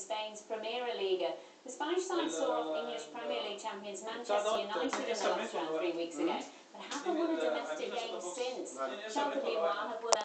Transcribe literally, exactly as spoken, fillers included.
Spain's Primera Liga. The Spanish side saw off English Premier League champions Manchester United in the last round three weeks ago, but haven't won a domestic game since. Schalke, meanwhile, have won